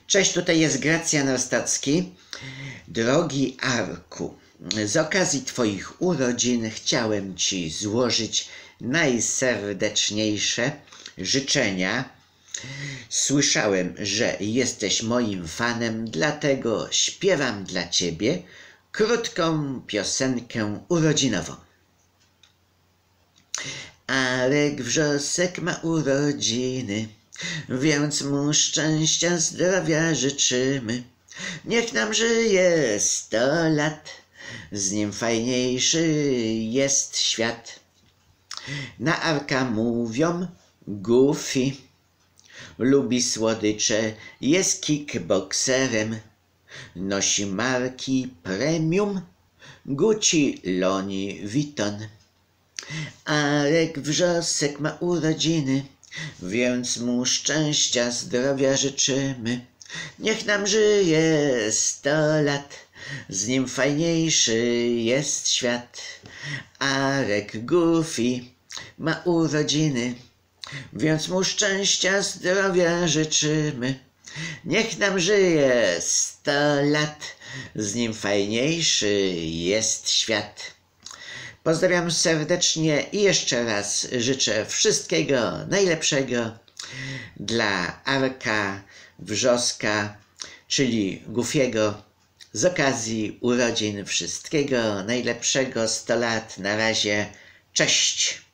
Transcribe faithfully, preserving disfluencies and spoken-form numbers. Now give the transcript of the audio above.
Cześć, tutaj jest Gracjan Ostacki. Drogi Arku, z okazji Twoich urodzin chciałem Ci złożyć najserdeczniejsze życzenia. Słyszałem, że jesteś moim fanem, dlatego śpiewam dla Ciebie krótką piosenkę urodzinową. Arek Wrzosek ma urodziny, więc mu szczęścia, zdrowia życzymy. Niech nam żyje sto lat, z nim fajniejszy jest świat. Na Arka mówią Goofy, lubi słodycze, jest kickbokserem, nosi marki premium, Gucci, Loni, Vuitton. Arek Wrzosek ma urodziny, więc mu szczęścia, zdrowia życzymy. Niech nam żyje sto lat, z nim fajniejszy jest świat. Arek Goofy ma urodziny, więc mu szczęścia, zdrowia życzymy. Niech nam żyje sto lat, z nim fajniejszy jest świat. Pozdrawiam serdecznie i jeszcze raz życzę wszystkiego najlepszego dla Arka Wrzoska, czyli Goofiego, z okazji urodzin. Wszystkiego najlepszego, sto lat. Na razie, cześć!